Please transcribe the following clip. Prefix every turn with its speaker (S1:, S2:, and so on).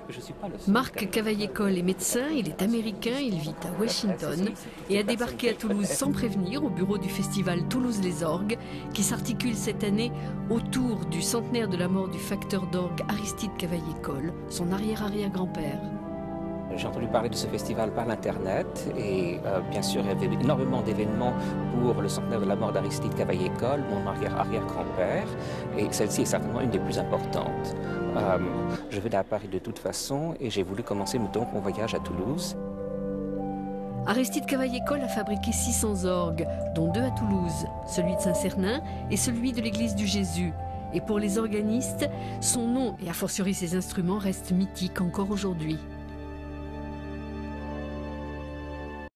S1: Je suis pas le seul.
S2: Marc Cavaillé-Coll est médecin, il est américain, il vit à Washington et a débarqué à Toulouse sans prévenir au bureau du festival Toulouse les Orgues qui s'articule cette année autour du centenaire de la mort du facteur d'orgue Aristide Cavaillé-Coll, son arrière-arrière-grand-père.
S1: J'ai entendu parler de ce festival par l'internet et bien sûr il y avait énormément d'événements pour le centenaire de la mort d'Aristide Cavaillé-Coll, mon arrière-arrière-grand-père, et celle-ci est certainement une des plus importantes. Je venais à Paris de toute façon et j'ai voulu commencer donc mon voyage à Toulouse.
S2: Aristide Cavaillé-Coll a fabriqué 600 orgues, dont 2 à Toulouse, celui de Saint-Cernin et celui de l'église du Jésus. Et pour les organistes, son nom et a fortiori ses instruments restent mythiques encore aujourd'hui.